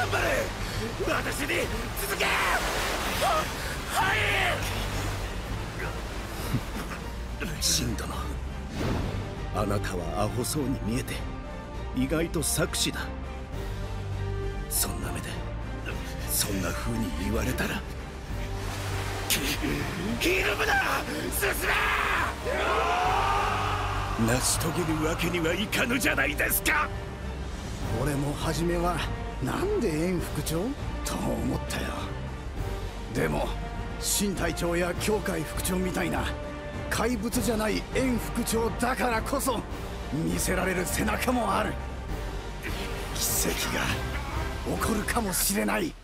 頑張れ。私に続け。はい信殿、あなたはアホそうに見えて意外と策士だ。そんな目でそんな風に言われたらひるむな。進め。成し遂げるわけにはいかぬじゃないですか。 俺も初めはなんで燕副長と思ったよ。でも新隊長や羌会副長みたいな怪物じゃない燕副長だからこそ見せられる背中もある。奇跡が起こるかもしれない。